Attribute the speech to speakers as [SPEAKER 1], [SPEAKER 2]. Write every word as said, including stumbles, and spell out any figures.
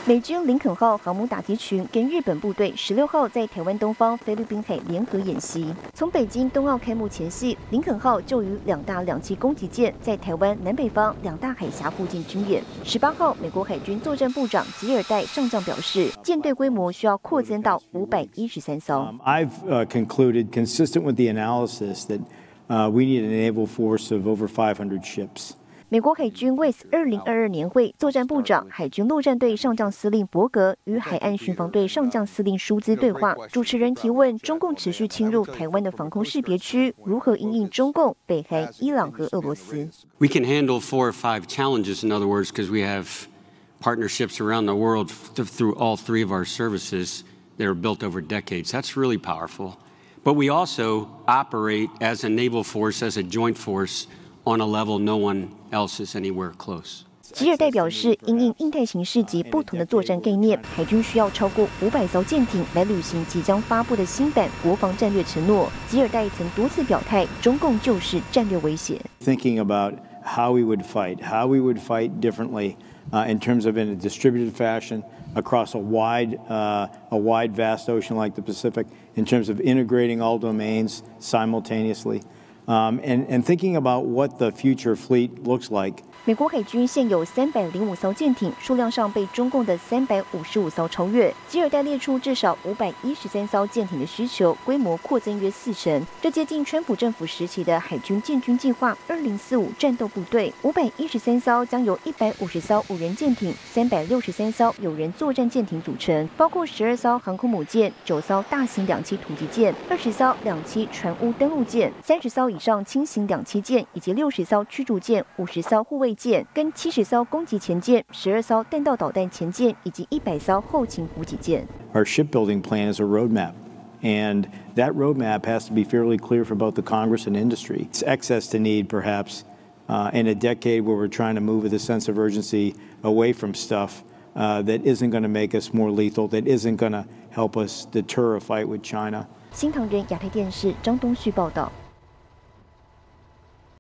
[SPEAKER 1] 美军林肯号航母打击群跟日本部队十六号在台湾东方菲律宾海联合演习。从北京冬奥开幕前夕，林肯号就与两大两栖攻击舰在台湾南北方两大海峡附近军演。十八号，美国海军作战部长吉尔戴上将表示，舰队规模需要扩增到五百一十三艘。
[SPEAKER 2] Um, I've uh, concluded, consistent with the analysis, that uh, we need a naval force of over five hundred ships.
[SPEAKER 1] 美国海军为二零二二年会作战部长、海军陆战队上将司令伯格与海岸巡防队上将司令舒兹对话。主持人提问：中共持续侵入台湾的防空识别区，如何因应中共、北韩、伊朗和俄罗斯
[SPEAKER 3] ？We can handle four or five challenges. In other words, because we have partnerships around the world through all three of our services that are built over decades. That's really powerful. But we also operate as a naval force, as a joint force, on a level no one else is anywhere close.
[SPEAKER 1] 吉尔戴表示，因应印太形势及不同的作战概念，海军需要超过五百艘舰艇来履行即将发布的新版国防战略承诺。吉尔戴曾多次表态，中共就是战略威胁。
[SPEAKER 2] Thinking about how we would fight, how we would fight differently uh, in terms of in a distributed fashion across a wide, uh, a wide, vast ocean like the Pacific, in terms of integrating all domains simultaneously. Um, and, and thinking about what the future fleet looks like.
[SPEAKER 1] 美国海军现有三百零五艘舰艇，数量上被中共的三百五十五艘超越。吉尔戴列出至少五百一十三艘舰艇的需求，规模扩增约四成，这接近川普政府时期的海军建军计划二零四五战斗部队。五百一十三艘将由一百五十艘无人舰艇、三百六十三艘有人作战舰艇组成，包括十二艘航空母舰、九艘大型两栖突击舰、二十艘两栖船坞登陆舰、三十艘以上轻型两栖舰以及六十艘驱逐舰、五十艘护卫舰跟七十艘攻击前舰、十二艘弹道导弹前舰以及一百艘后勤补给舰。
[SPEAKER 2] Our shipbuilding plan is a roadmap, and that roadmap has to be fairly clear for both the Congress and industry. It's excess to need, perhaps, uh, in a decade where we're trying to move with a sense of urgency away from stuff uh, that isn't going to make us more lethal, that isn't going to help us deter a fight with China.
[SPEAKER 1] 新唐人亚太电视张东旭报道。